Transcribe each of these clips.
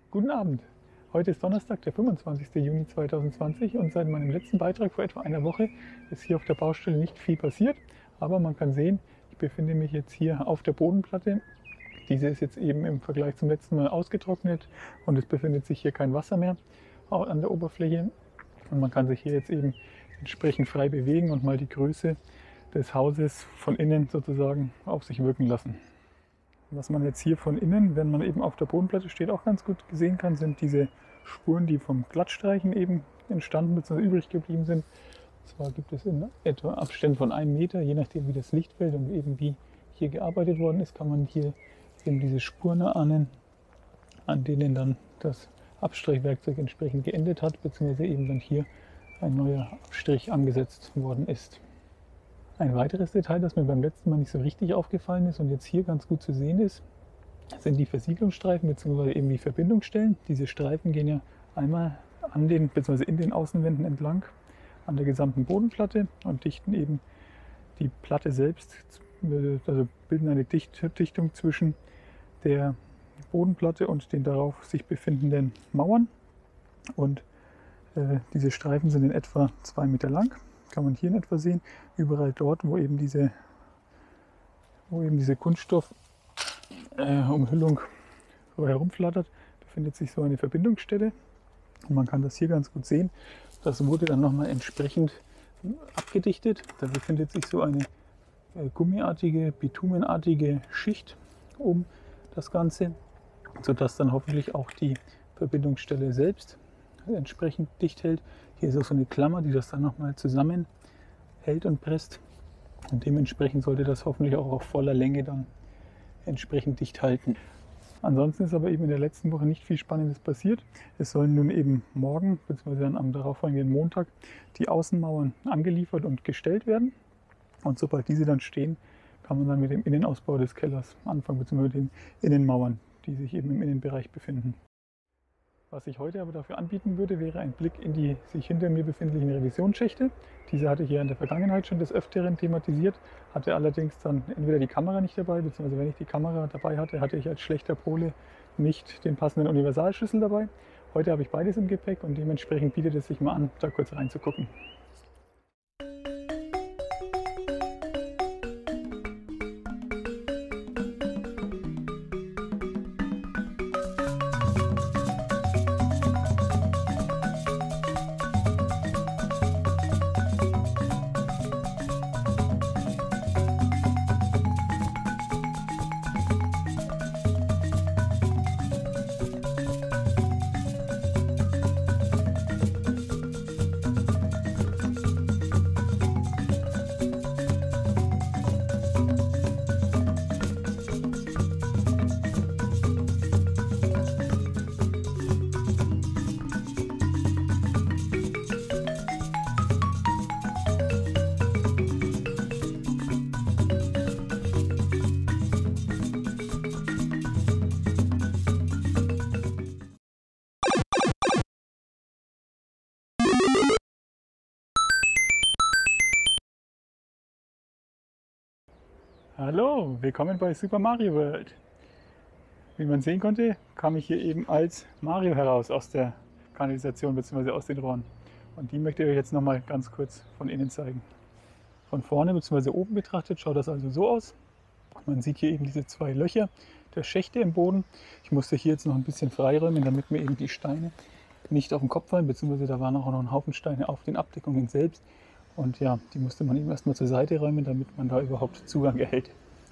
Guten Abend. Heute ist Donnerstag, der 25. Juni 2020 und seit meinem letzten Beitrag vor etwa einer Woche ist hier auf der Baustelle nicht viel passiert. Aber man kann sehen, ich befinde mich jetzt hier auf der Bodenplatte. Diese ist jetzt eben im Vergleich zum letzten Mal ausgetrocknet und es befindet sich hier kein Wasser mehr an der Oberfläche. Und man kann sich hier jetzt eben entsprechend frei bewegen und mal die Größe des Hauses von innen sozusagen auf sich wirken lassen. Was man jetzt hier von innen, wenn man eben auf der Bodenplatte steht, auch ganz gut sehen kann, sind diese Spuren, die vom Glattstreichen eben entstanden bzw. übrig geblieben sind. Und zwar gibt es in etwa Abständen von 1 Meter, je nachdem wie das Licht fällt und eben wie hier gearbeitet worden ist, kann man hier eben diese Spuren erahnen, an denen dann das Abstrichwerkzeug entsprechend geendet hat, bzw. eben dann hier ein neuer Abstrich angesetzt worden ist. Ein weiteres Detail, das mir beim letzten Mal nicht so richtig aufgefallen ist und jetzt hier ganz gut zu sehen ist, sind die Versiegelungsstreifen bzw. eben die Verbindungsstellen. Diese Streifen gehen ja einmal an den bzw. in den Außenwänden entlang an der gesamten Bodenplatte und dichten eben die Platte selbst, also bilden eine Dichtung zwischen der Bodenplatte und den darauf sich befindenden Mauern. Und diese Streifen sind in etwa 2 Meter lang. Kann man hier in etwa sehen, überall dort, wo eben diese Kunststoffumhüllung herumflattert, befindet sich so eine Verbindungsstelle. Und man kann das hier ganz gut sehen. Das wurde dann nochmal entsprechend abgedichtet. Da befindet sich so eine gummiartige, bitumenartige Schicht um das Ganze, sodass dann hoffentlich auch die Verbindungsstelle selbst entsprechend dicht hält. Hier ist auch so eine Klammer, die das dann nochmal zusammen hält und presst. Und dementsprechend sollte das hoffentlich auch auf voller Länge dann entsprechend dicht halten. Ansonsten ist aber eben in der letzten Woche nicht viel Spannendes passiert. Es sollen nun eben morgen bzw. dann am darauffolgenden Montag die Außenmauern angeliefert und gestellt werden. Und sobald diese dann stehen, kann man dann mit dem Innenausbau des Kellers anfangen, bzw. mit den Innenmauern, die sich eben im Innenbereich befinden. Was ich heute aber dafür anbieten würde, wäre ein Blick in die sich hinter mir befindlichen Revisionsschächte. Diese hatte ich ja in der Vergangenheit schon des Öfteren thematisiert, hatte allerdings dann entweder die Kamera nicht dabei, beziehungsweise wenn ich die Kamera dabei hatte, hatte ich als schlechter Pole nicht den passenden Universalschlüssel dabei. Heute habe ich beides im Gepäck und dementsprechend bietet es sich mal an, da kurz reinzugucken. Hallo, willkommen bei Super Mario World. Wie man sehen konnte, kam ich hier eben als Mario heraus aus der Kanalisation bzw. aus den Rohren. Und die möchte ich euch jetzt nochmal ganz kurz von innen zeigen. Von vorne bzw. oben betrachtet schaut das also so aus. Man sieht hier eben diese 2 Löcher der Schächte im Boden. Ich musste hier jetzt noch ein bisschen freiräumen, damit mir eben die Steine nicht auf den Kopf fallen, beziehungsweise da waren auch noch ein Haufen Steine auf den Abdeckungen selbst. Und ja, die musste man eben erstmal zur Seite räumen, damit man da überhaupt Zugang erhält.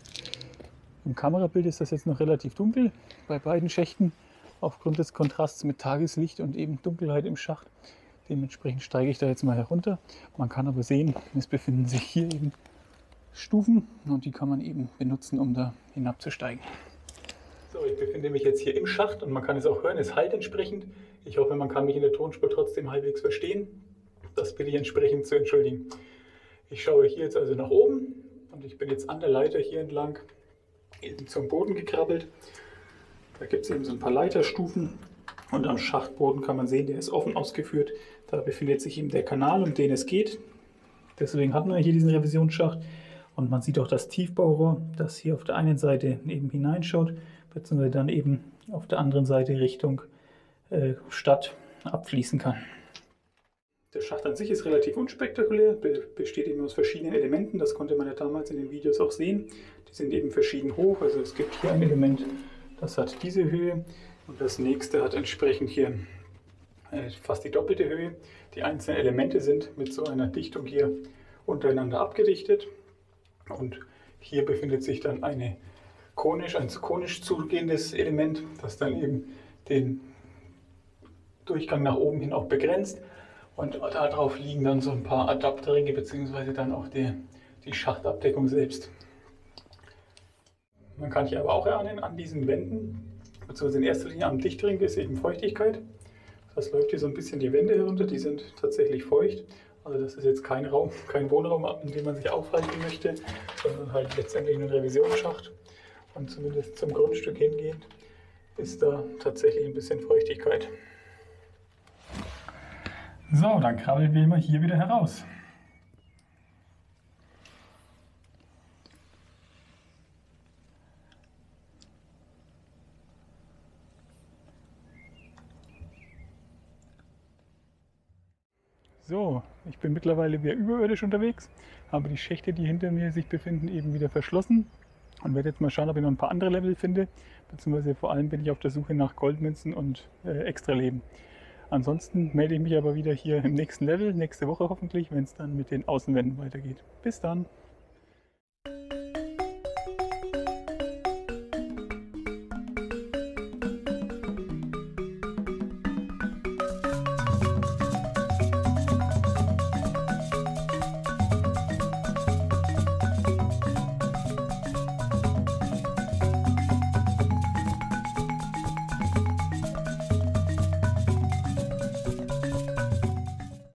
Im Kamerabild ist das jetzt noch relativ dunkel bei beiden Schächten, aufgrund des Kontrasts mit Tageslicht und eben Dunkelheit im Schacht. Dementsprechend steige ich da jetzt mal herunter. Man kann aber sehen, es befinden sich hier eben Stufen und die kann man eben benutzen, um da hinabzusteigen. So, ich befinde mich jetzt hier im Schacht und man kann es auch hören, es hallt entsprechend. Ich hoffe, man kann mich in der Tonspur trotzdem halbwegs verstehen. Das bitte ich entsprechend zu entschuldigen. Ich schaue hier jetzt also nach oben und ich bin jetzt an der Leiter hier entlang eben zum Boden gekrabbelt. Da gibt es eben so ein paar Leiterstufen und am Schachtboden kann man sehen, der ist offen ausgeführt. Da befindet sich eben der Kanal, um den es geht. Deswegen hat man hier diesen Revisionsschacht und man sieht auch das Tiefbaurohr, das hier auf der einen Seite eben hineinschaut, beziehungsweise dann eben auf der anderen Seite Richtung Stadt abfließen kann. Der Schacht an sich ist relativ unspektakulär, besteht eben aus verschiedenen Elementen. Das konnte man ja damals in den Videos auch sehen. Die sind eben verschieden hoch. Also es gibt hier ein Element, das hat diese Höhe und das nächste hat entsprechend hier fast die doppelte Höhe. Die einzelnen Elemente sind mit so einer Dichtung hier untereinander abgedichtet. Und hier befindet sich dann ein konisch zugehendes Element, das dann eben den Durchgang nach oben hin auch begrenzt. Und darauf liegen dann so ein paar Adapterringe bzw. dann auch die Schachtabdeckung selbst. Man kann hier aber auch erahnen, an diesen Wänden, beziehungsweise in erster Linie am Dichtring ist eben Feuchtigkeit. Das läuft hier so ein bisschen die Wände herunter, die sind tatsächlich feucht. Also das ist jetzt kein Raum, kein Wohnraum, in dem man sich aufhalten möchte, sondern halt letztendlich ein Revisionsschacht. Und zumindest zum Grundstück hingehend ist da tatsächlich ein bisschen Feuchtigkeit. So, dann krabbeln wir mal hier wieder heraus. So, ich bin mittlerweile wieder überirdisch unterwegs, habe die Schächte, die hinter mir sich befinden, eben wieder verschlossen und werde jetzt mal schauen, ob ich noch ein paar andere Level finde, beziehungsweise vor allem bin ich auf der Suche nach Goldmünzen und Extraleben. Ansonsten melde ich mich aber wieder hier im nächsten Level, nächste Woche hoffentlich, wenn es dann mit den Außenwänden weitergeht. Bis dann!